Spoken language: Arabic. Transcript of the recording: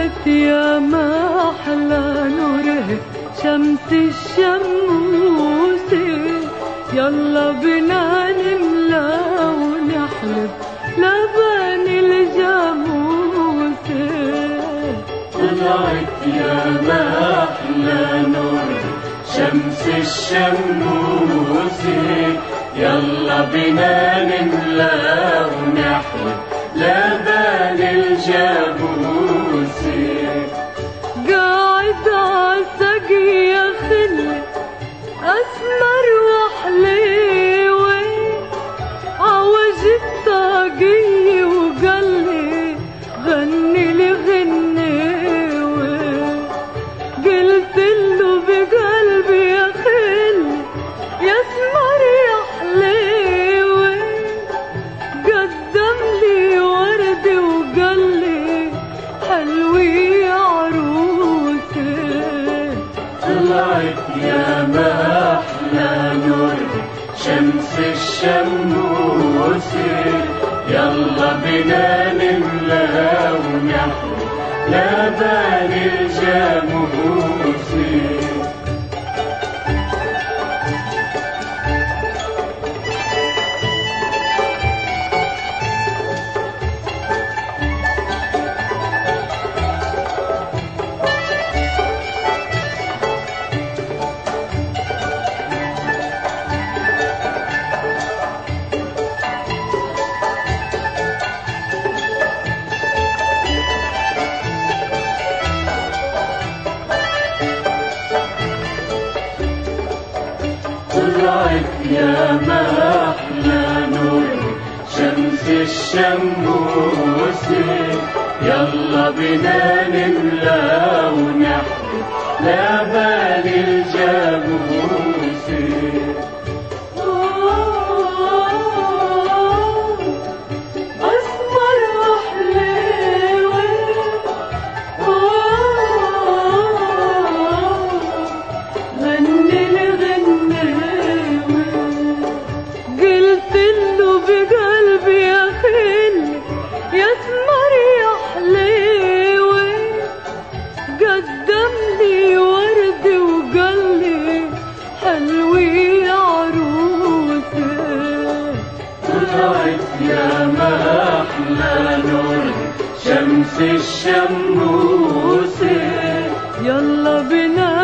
طلعت يا ما أحلى نوره شمس الشموسة، يلا بنا نملى ونحلب لبن الجاموسة. طلعت يا ما أحلى نوره شمس الشموسة، يلا بنا نملى ونحلب لبن الجاموسة. قاعد عالسقي يا خلي أسمر وحليوة، عوج الطاقية وقالي غني لي غنيوة. قلتله بقلبي يا خلي يا اسمر يا حليوة، قدم لي ورد وقالي حلوي يا عروسة. طلعت يا ما أحلى نور شمس الشموسة، يلا بنا نملى ونحلب لبن الجاموسة. طلعت يا ما أحلى نور شمس الشموسة، يلا بنا نملى ونحلب لبن الجاموسة. أسمر وحليوة غني لي غنيوة. قلتله بقلبي يا خلي يا اسمر يا حليوة، قدم لي ورد وقالي حلوي يا عروسة. طلعت يا ما أحلى نور شمس الشموسة، يلا بنا